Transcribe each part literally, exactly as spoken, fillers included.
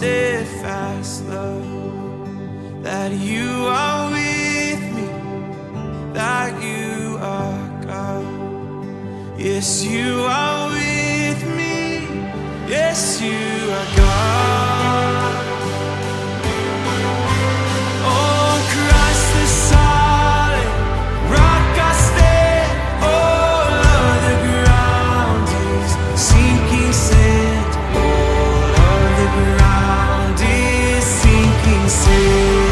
steadfast love, that you are with me, that you are God. Yes, you are with me, yes, you are God. On Christ the solid rock I stand, all of the ground is sinking sand, all of the ground is sinking sand.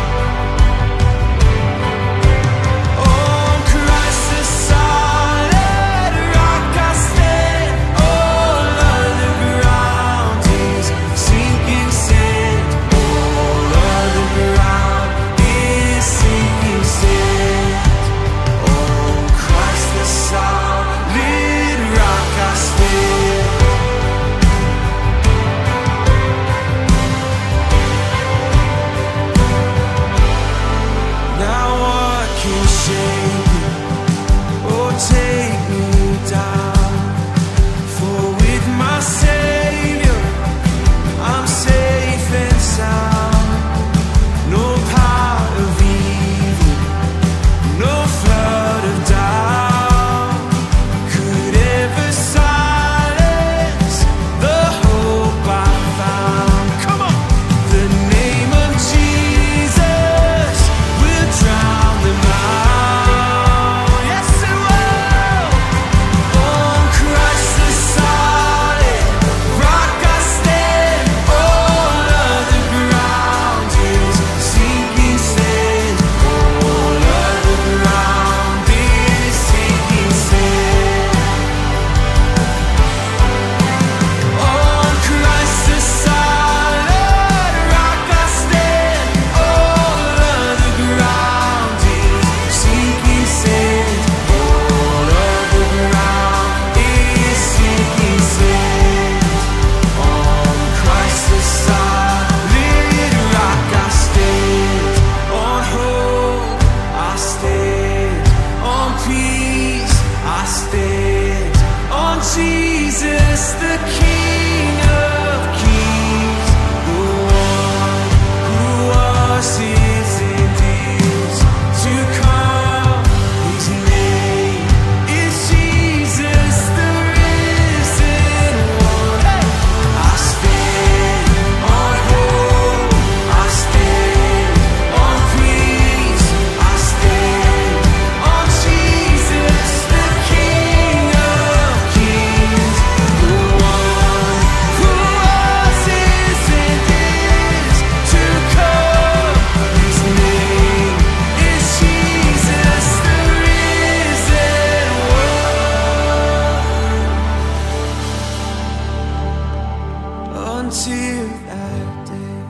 Until that day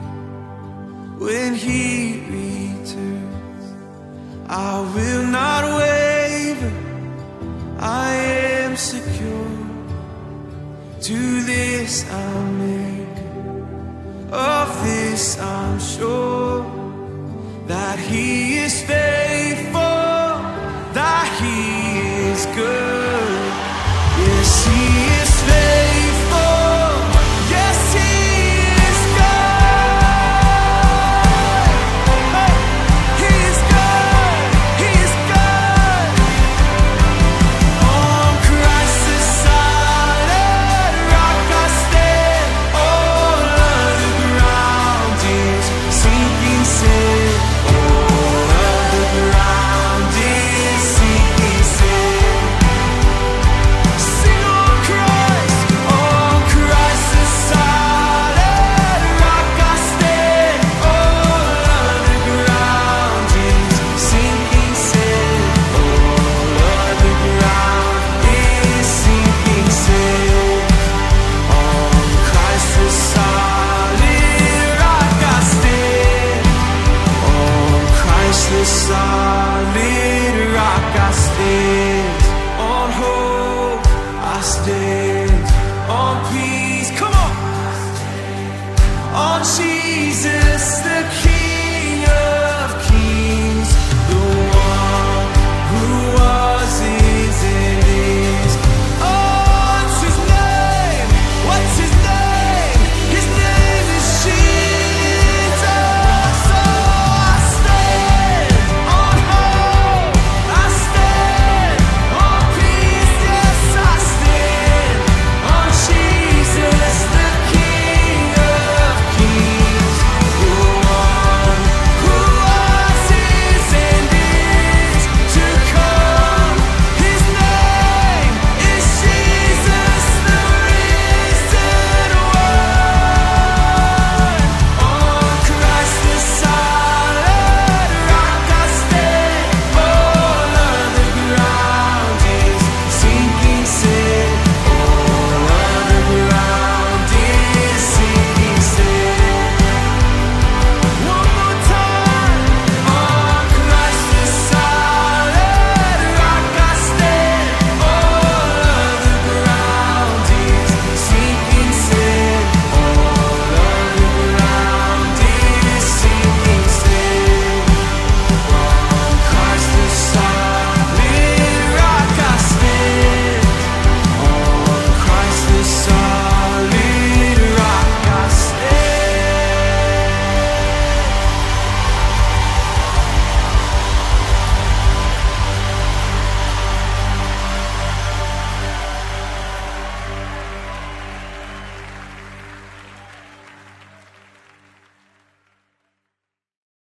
when he returns, I will not waver, I am secure. To this I'm maker, of this I'm sure, that he is faithful, that he is good. Yes, he is faithful. Solid rock I stand, on hope I stand, on peace, come on, on Jesus the King.